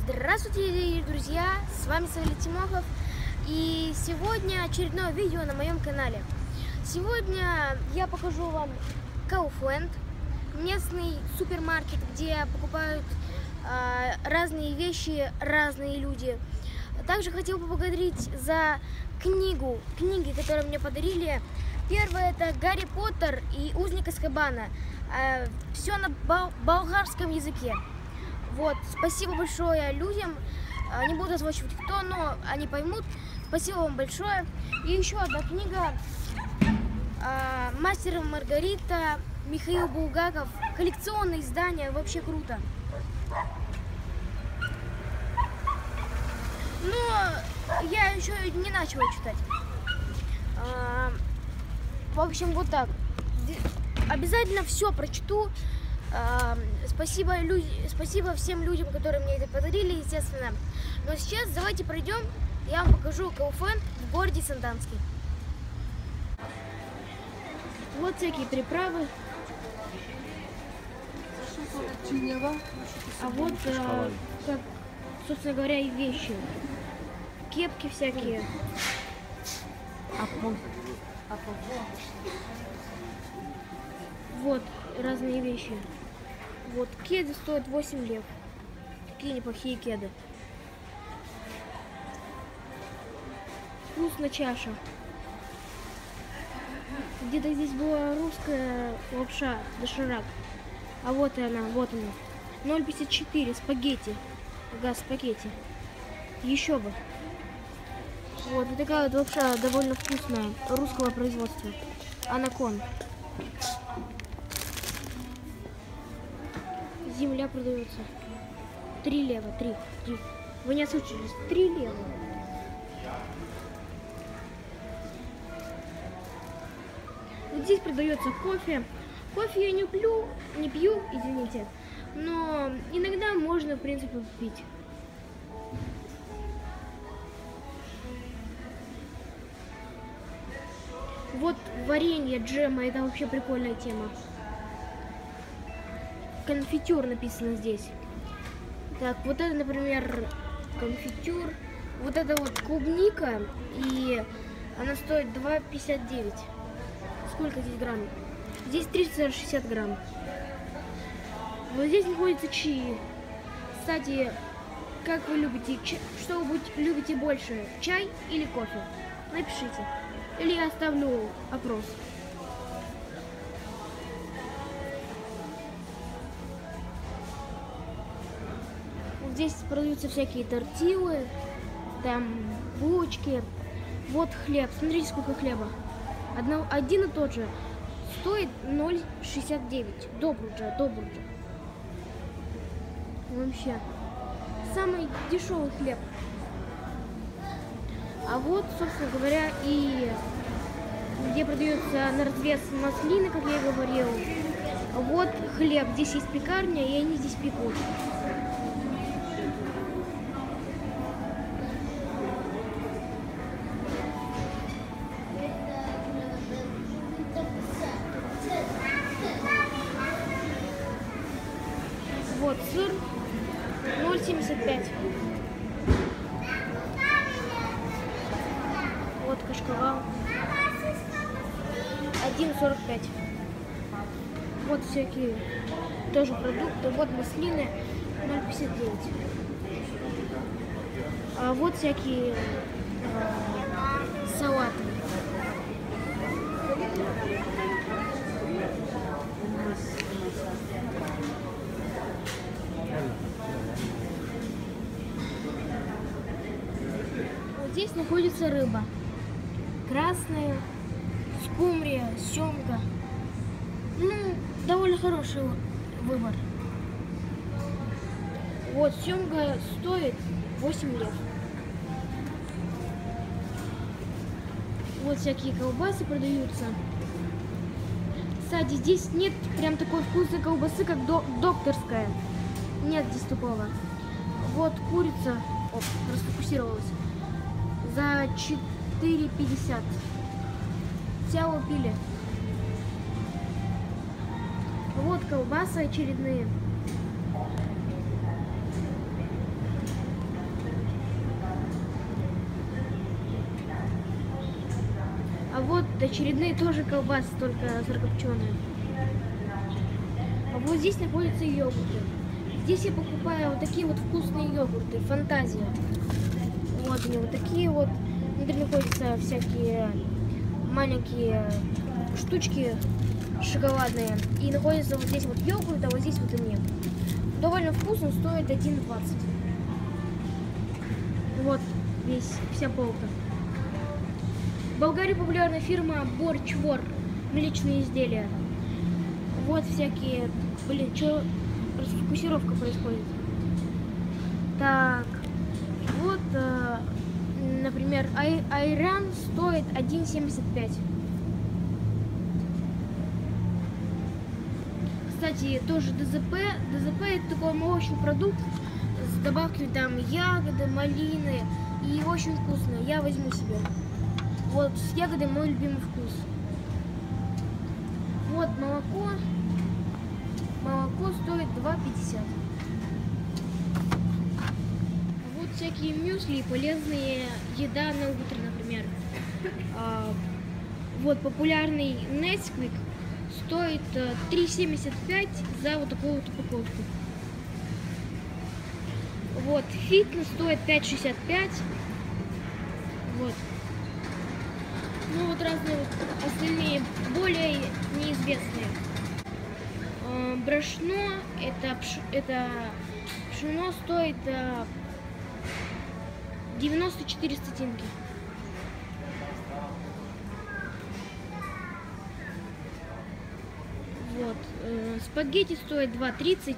Здравствуйте, дорогие друзья, с вами Савелий Тимохов, и сегодня очередное видео на моем канале. Сегодня я покажу вам Kaufland, местный супермаркет, где покупают разные вещи разные люди. Также хотел бы поблагодарить за книги, которые мне подарили. Первое — это «Гарри Поттер» и «Узник Азкабана». Все на болгарском языке. Вот, спасибо большое людям. Не буду озвучивать кто, но они поймут. Спасибо вам большое. И еще одна книга «Мастер и Маргарита», Михаил Булгаков. Коллекционное издание, вообще круто. Но я еще не начала читать. В общем, вот так. Обязательно все прочту. Спасибо всем людям, которые мне это подарили, естественно. Но сейчас давайте пройдем, я вам покажу Kaufland в городе Санданске. Вот всякие приправы. А вот, как, собственно говоря, и вещи. Кепки всякие. Вот разные вещи. Вот кеды стоят 8 лев. Такие неплохие кеды. Вкусная чаша. Где-то здесь была русская лапша доширак. А вот и она, вот она. 0,54 спагетти. Ага, спагетти. Еще бы. Вот такая вот лапша довольно вкусная. Русского производства. Анакон. Земля продается. 3 лева. 3. Вы не ослышались. 3 лева. Вот здесь продается кофе. Кофе я не пью, извините. Но иногда можно, в принципе, пить. Вот варенье, джема, это вообще прикольная тема. Конфитюр написано здесь. Так, вот это, например, конфитюр. Вот это вот клубника, и она стоит 2,59. Сколько здесь грамм? Здесь 360 грамм. Вот здесь находится чаи. Кстати, как вы любите, что вы любите больше, чай или кофе? Напишите. Или я оставлю опрос. Здесь продаются всякие тортилы, там булочки. Вот хлеб. Смотрите, сколько хлеба. Один и тот же. Стоит 0,69. Добруджа. Вообще. Самый дешевый хлеб. А вот, собственно говоря, и где продается на развес маслины, как я и говорил. Вот хлеб. Здесь есть пекарня, и они здесь пекут. Вот сыр 0,75. Вот кашкавал 1,45. Вот всякие тоже продукты. Вот маслины 0,59. А вот всякие салаты. Здесь находится рыба. Красная, скумбрия, семга. Ну, довольно хороший выбор. Вот, семга стоит 8 лев. Вот всякие колбасы продаются. Кстати, здесь нет прям такой вкусной колбасы, как докторская. Нет здесь такого. Вот курица. Оп, расфокусировалась. За 4,50. Сяо пили. Вот колбасы очередные. Вот очередные тоже колбасы, только сырокопченые. А вот здесь находятся йогурты. Здесь я покупаю вот такие вот вкусные йогурты, Фантазия. Вот они вот такие вот. Внутри находятся всякие маленькие штучки шоколадные. И находится вот здесь вот йогурт, а вот здесь вот они. Довольно вкусно, стоит 1,20. Вот вся полка. В Болгарии популярна фирма Борщ-Вор, млечные изделия. Вот всякие, блин, что расфокусировка происходит. Так, вот, например, айран стоит 1,75. Кстати, тоже ДЗП. ДЗП это такой молочный продукт с добавкой там ягоды, малины. И очень вкусно. Я возьму себе. Вот с ягодой мой любимый вкус. Вот молоко. Молоко стоит 2,50. Вот всякие мюсли, полезные еда на утро, например. Вот популярный Nesquik стоит 3,75 за вот такую вот упаковку. Вот фитнес стоит 5,65. Вот. Ну вот разные вот остальные более неизвестные. Брашно, это пшено стоит 94 стотинки. Вот. Спагетти стоит 2,30.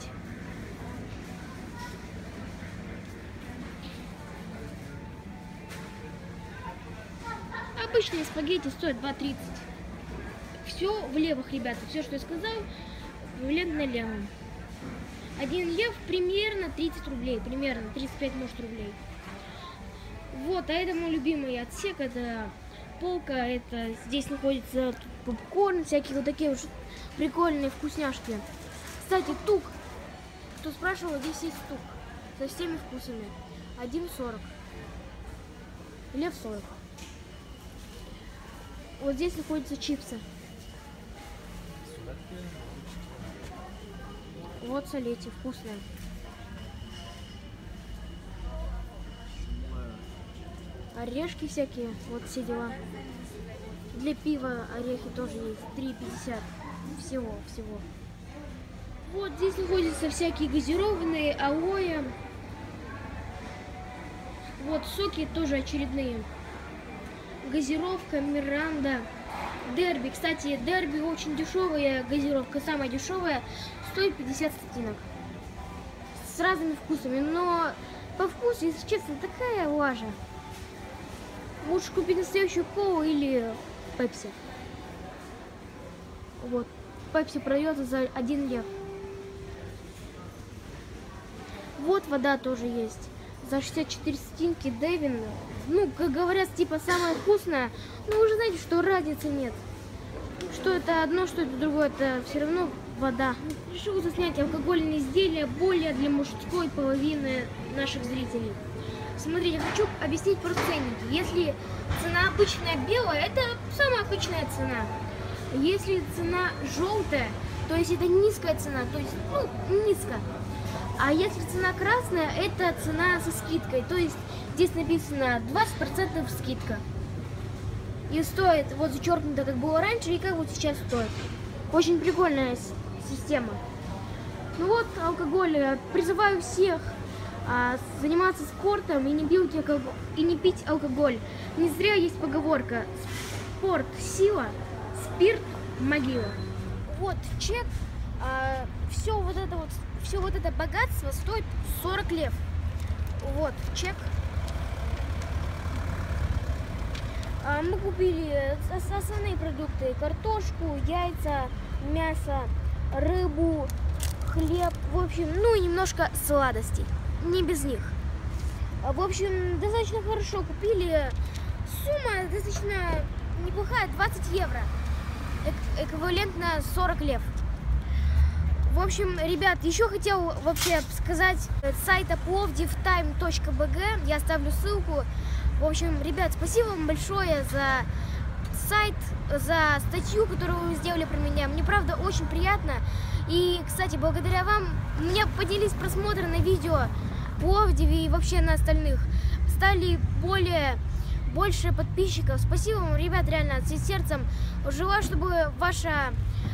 Обычные спагетти стоят 2,30. Все в левых, ребята. Все, что я сказал, в левом на левом. 1 лев примерно 30 рублей. Примерно 35, может, рублей. Вот, а это мой любимый отсек. Это полка. Это здесь находится попкорн, всякие вот такие вот прикольные вкусняшки. Кстати, тук. Кто спрашивал, здесь есть тук. Со всеми вкусами. 1,40. Лев 40. Вот здесь находятся чипсы. Вот солите, вкусные. Орешки всякие, вот все дела. Для пива орехи тоже есть, 3,50. Всего. Вот здесь находятся всякие газированные, алоэ. Вот соки тоже очередные. Газировка, Миранда, Дерби. Кстати, Дерби очень дешевая газировка, самая дешевая, стоит 50 стотинок. С разными вкусами, но по вкусу, если честно, такая лажа. Лучше купить настоящую колу или пепси. Вот, пепси продается за 1 лев. Вот вода тоже есть. За 64 стотинки Дэвин. Ну, как говорят, типа самое вкусное. Но вы же знаете, что разницы нет. Что это одно, что это другое, это все равно вода. Решил заснять алкогольные изделия более для мужской половины наших зрителей. Смотрите, я хочу объяснить про ценники. Если цена обычная белая, это самая обычная цена. Если цена желтая, то есть это низкая цена, то есть, низко. А если цена красная, это цена со скидкой. То есть здесь написано 20% скидка. И стоит вот зачеркнуто, как было раньше, и как вот сейчас стоит. Очень прикольная система. Ну вот, алкоголь. Призываю всех заниматься спортом и не пить алкоголь. Не зря есть поговорка: спорт – сила, спирт – могила. Вот чек. Все вот это богатство стоит 40 лев. Вот чек. Мы купили основные продукты: картошку, яйца, мясо, рыбу, хлеб, в общем, ну и немножко сладостей. Не без них. В общем, достаточно хорошо купили. Сумма достаточно неплохая, 20 евро. Эквивалентно 40 лев. В общем, ребят, еще хотел вообще сказать с сайта plovdivtime.bg, я оставлю ссылку. В общем, ребят, спасибо вам большое за сайт, за статью, которую вы сделали про меня. Мне, правда, очень приятно. И, кстати, благодаря вам у меня поднялись просмотры на видео в Пловдиве и вообще на остальных. Стали больше подписчиков. Спасибо вам, ребят, реально, от всего сердца. Желаю, чтобы ваша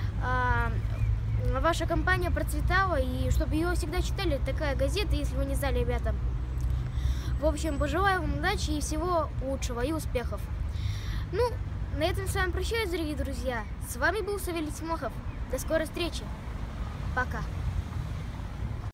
компания процветала и чтобы ее всегда читали. Такая газета, если вы не знали, ребята. В общем, пожелаю вам удачи и всего лучшего и успехов. Ну, на этом с вами прощаюсь, дорогие друзья. С вами был Савелий Тимохов. До скорой встречи. Пока.